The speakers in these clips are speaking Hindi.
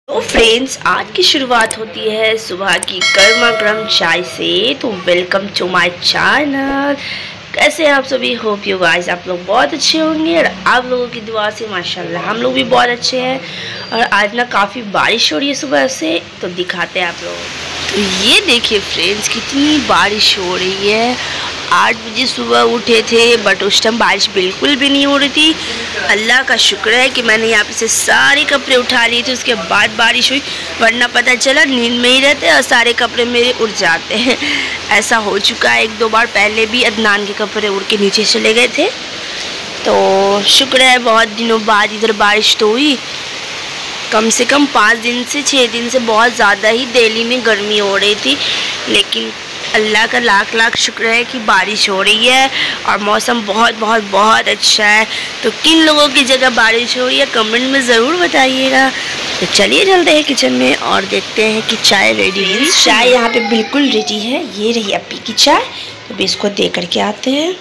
तो फ्रेंड्स, आज की शुरुआत होती है सुबह की गर्मा गर्म चाय से। तो वेलकम टू माय चैनल। कैसे हैं आप सभी? होप यू गाइस आप लोग बहुत अच्छे होंगे और आप लोगों की दुआ से माशाल्लाह हम लोग भी बहुत अच्छे हैं। और आज ना काफ़ी बारिश हो रही है सुबह से, तो दिखाते हैं आप लोग। तो ये देखिए फ्रेंड्स, कितनी बारिश हो रही है। 8 बजे सुबह उठे थे, बट उस टाइम बारिश बिल्कुल भी नहीं हो रही थी। अल्लाह का शुक्र है कि मैंने यहाँ पे से सारे कपड़े उठा लिए थे, उसके बाद बारिश हुई, वरना पता चला नींद में ही रहते और सारे कपड़े मेरे उड़ जाते हैं। ऐसा हो चुका है 1-2 बार पहले भी, अदनान के कपड़े उड़ के नीचे चले गए थे। तो शुक्र है बहुत दिनों बाद इधर बारिश तो हुई। कम से कम 5 दिन से 6 दिन से बहुत ज़्यादा ही दिल्ली में गर्मी हो रही थी, लेकिन अल्लाह का लाख लाख शुक्र है कि बारिश हो रही है और मौसम बहुत बहुत बहुत अच्छा है। तो किन लोगों की जगह बारिश हो रही है कमेंट में ज़रूर बताइएगा। तो चलिए चलते हैं किचन में और देखते हैं कि चाय रेडी है। चाय यहाँ पे बिल्कुल रेडी है। ये रही अपी की चाय, तो भी इसको दे करके आते हैं।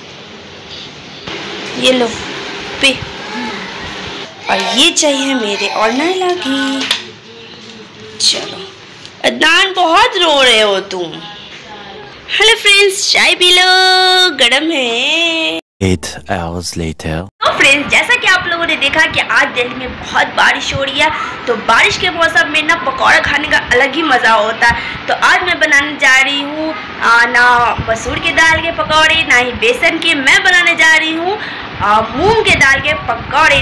ये लो पे। और ये चाहिए मेरे और नायला की। चलो अदनान, बहुत रो रहे हो तुम। हेलो फ्रेंड्स, चाय पी लो, गरम है। 8 hours later. तो फ्रेंड्स, जैसा कि आप लोगों ने देखा कि आज दिल्ली में बहुत बारिश हो रही है, तो बारिश के मौसम में ना पकौड़ा खाने का अलग ही मज़ा होता है। तो आज मैं बनाने जा रही हूँ ना मसूर के दाल के पकौड़े, ना ही बेसन के। मैं बनाने जा रही हूँ मूंग के दाल के पकौड़े।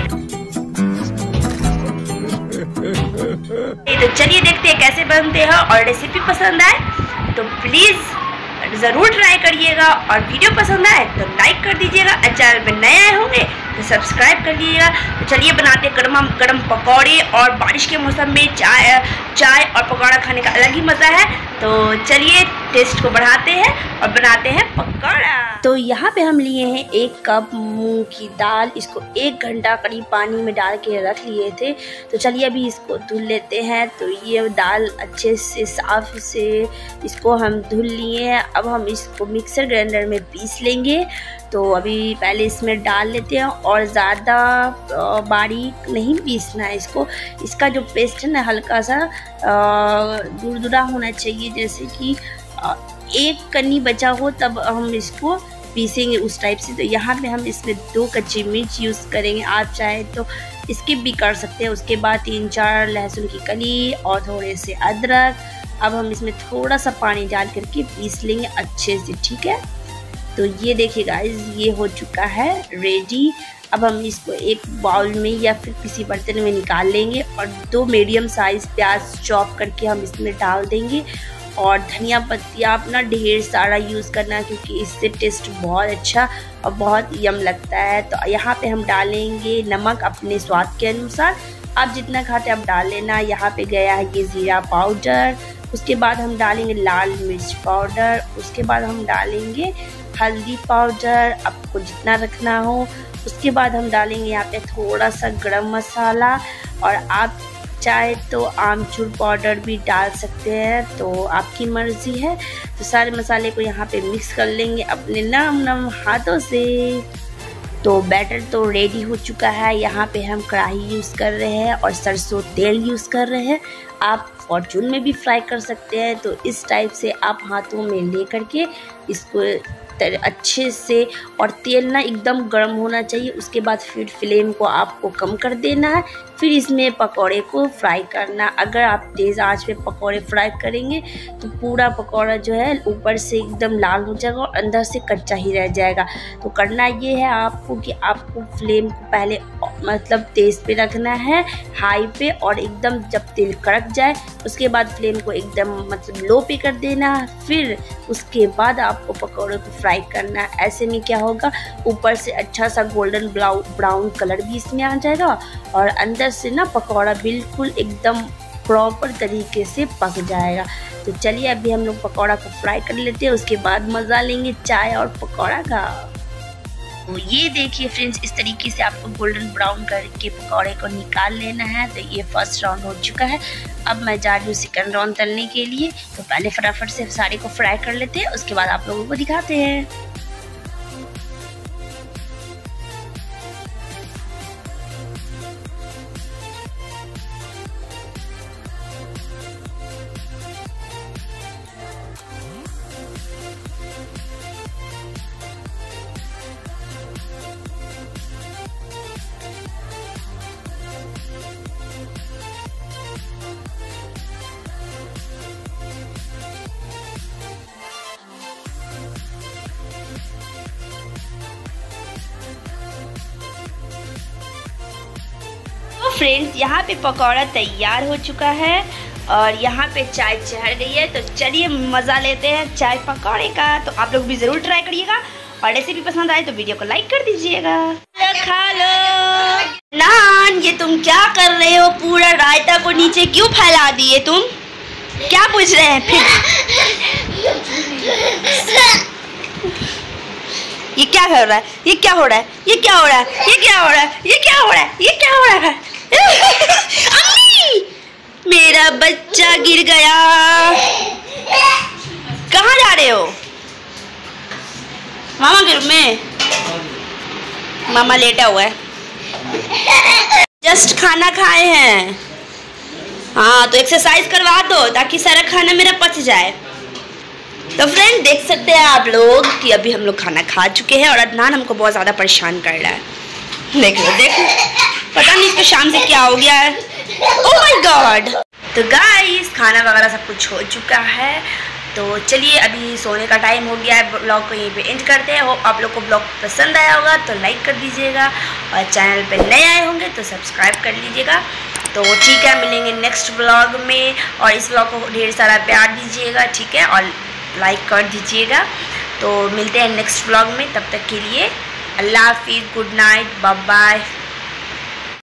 तो चलिए देखते हैं कैसे बनते हैं, और रेसिपी पसंद आए तो प्लीज़ ज़रूर ट्राई करिएगा, और वीडियो पसंद आए तो लाइक कर दीजिएगा, और चैनल पे नए आए होंगे तो सब्सक्राइब कर लीजिएगा। तो चलिए बनाते हैं गर्मा गर्म पकौड़े, और बारिश के मौसम में चाय और पकौड़ा खाने का अलग ही मज़ा है। तो चलिए टेस्ट को बढ़ाते हैं और बनाते हैं पकौड़ा। तो यहाँ पे हम लिए हैं 1 कप मूंग की दाल। इसको 1 घंटा करीब पानी में डाल के रख लिए थे। तो चलिए अभी इसको धुल लेते हैं। तो ये दाल अच्छे से साफ से इसको हम धुल लिए हैं। अब हम इसको मिक्सर ग्राइंडर में पीस लेंगे। तो अभी पहले इसमें डाल लेते हैं, और ज़्यादा बारीक नहीं पीसना है इसको। इसका जो पेस्ट है ना, हल्का सा दुरदुरा होना चाहिए, जैसे कि 1 कन्नी बचा हो तब हम इसको पीसेंगे उस टाइप से। तो यहाँ पे हम इसमें 2 कच्ची मिर्च यूज़ करेंगे। आप चाहे तो स्किप भी कर सकते हैं। उसके बाद 3-4 लहसुन की कली और थोड़े से अदरक। अब हम इसमें थोड़ा सा पानी डाल करके पीस लेंगे अच्छे से, ठीक है। तो ये देखिए गाइस, ये हो चुका है रेडी। अब हम इसको एक बाउल में या फिर किसी बर्तन में निकाल लेंगे, और 2 मीडियम साइज़ प्याज चॉप करके हम इसमें डाल देंगे। और धनिया पत्ती आप ना ढेर सारा यूज़ करना, क्योंकि इससे टेस्ट बहुत अच्छा और बहुत यम लगता है। तो यहाँ पे हम डालेंगे नमक अपने स्वाद के अनुसार। आप जितना खाते हैं आप डाल लेना। यहाँ पे गया है ये ज़ीरा पाउडर। उसके बाद हम डालेंगे लाल मिर्च पाउडर। उसके बाद हम डालेंगे हल्दी पाउडर, आपको जितना रखना हो। उसके बाद हम डालेंगे यहाँ पे थोड़ा सा गरम मसाला, और आप चाहे तो आमचूर पाउडर भी डाल सकते हैं, तो आपकी मर्ज़ी है। तो सारे मसाले को यहाँ पे मिक्स कर लेंगे अपने नरम नरम हाथों से। तो बैटर तो रेडी हो चुका है। यहाँ पे हम कढ़ाई यूज़ कर रहे हैं और सरसों तेल यूज़ कर रहे हैं। आप फॉर्चून में भी फ्राई कर सकते हैं। तो इस टाइप से आप हाथों में ले करके इसको अच्छे से, और तेल ना एकदम गर्म होना चाहिए। उसके बाद फिर फ्लेम को आपको कम कर देना है, फिर इसमें पकौड़े को फ्राई करना। अगर आप तेज़ आंच पे पकौड़े फ्राई करेंगे तो पूरा पकौड़ा जो है ऊपर से एकदम लाल हो जाएगा और अंदर से कच्चा ही रह जाएगा। तो करना ये है आपको कि आपको फ्लेम को पहले मतलब तेज़ पे रखना है, हाई पे, और एकदम जब तेल कड़क जाए उसके बाद फ्लेम को एकदम मतलब लो पे कर देना। फिर उसके बाद आपको पकौड़े को फ्राई करना। ऐसे में क्या होगा, ऊपर से अच्छा सा गोल्डन ब्राउन कलर भी इसमें आ जाएगा, और अंदर से ना पकौड़ा बिल्कुल एकदम प्रॉपर तरीके से पक जाएगा। तो चलिए अभी हम लोग पकौड़ा को फ्राई कर लेते हैं, उसके बाद मज़ा लेंगे चाय और पकौड़ा का। तो ये देखिए फ्रेंड्स, इस तरीके से आपको गोल्डन ब्राउन करके पकौड़े को निकाल लेना है। तो ये फर्स्ट राउंड हो चुका है। अब मैं जा रही हूँ सेकंड राउंड तलने के लिए। तो पहले फटाफट से सारे को फ्राई कर लेते हैं, उसके बाद आप लोगों को दिखाते हैं। फ्रेंड्स यहाँ पे पकौड़ा तैयार हो चुका है और यहाँ पे चाय चढ़ गई है। तो चलिए मज़ा लेते हैं चाय पकौड़े का। तो आप लोग भी ज़रूर ट्राई करिएगा और रेसिपी पसंद आए तो वीडियो को लाइक कर दीजिएगा। खा लो नान, ये तुम क्या कर रहे हो? पूरा रायता को नीचे क्यों फैला दिए तुम? क्या पूछ रहे हैं फिर? ये क्या हो रहा है? ये क्या हो रहा है? ये क्या हो रहा है? ये क्या हो रहा है? ये क्या हो रहा है? ये क्या हो रहा है? अम्मी, मेरा बच्चा गिर गया। कहाँ जा रहे हो? मामा के रूम में। मामा लेटा हुआ है। जस्ट खाना खाए हैं। हाँ तो एक्सरसाइज करवा दो ताकि सारा खाना मेरा पच जाए। तो फ्रेंड देख सकते हैं आप लोग कि अभी हम लोग खाना खा चुके हैं और अदनान हमको बहुत ज़्यादा परेशान कर रहा है। देख लो पता नहीं इसको शाम से क्या हो गया है। Oh my god. तो गाइस खाना वगैरह सब कुछ हो चुका है। तो चलिए अभी सोने का टाइम हो गया है। ब्लॉग को यहीं पे एंड करते हैं। होप आप लोग को ब्लॉग पसंद आया होगा तो लाइक कर दीजिएगा और चैनल पे नए आए होंगे तो सब्सक्राइब कर लीजिएगा। तो ठीक है, मिलेंगे नेक्स्ट ब्लॉग में और इस ब्लॉग को ढेर सारा प्यार दीजिएगा, ठीक है, और लाइक कर दीजिएगा। तो मिलते हैं नेक्स्ट ब्लॉग में, तब तक के लिए अल्लाह हाफिज़, गुड नाइट, बाय बाय।